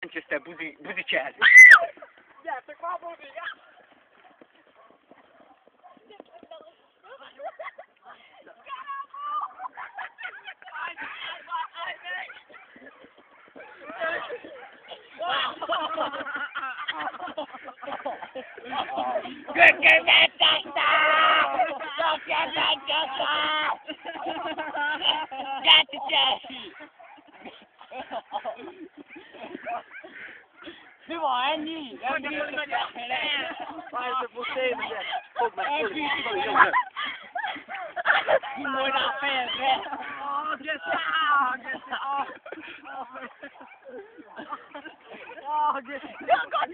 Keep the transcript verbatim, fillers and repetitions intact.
Manchester buzi, buzicsel. Gyertek már, buzi! Gökkel megcsásztál! Gökkel megcsásztál! Gyertek! Mi van, ennyi? Ennyi? Várj, você, ugye? Fogd meg, fogd meg! Gondolj rá a fejedre! Ah, Gesse! Ah, Gesse! Ah, Gesse!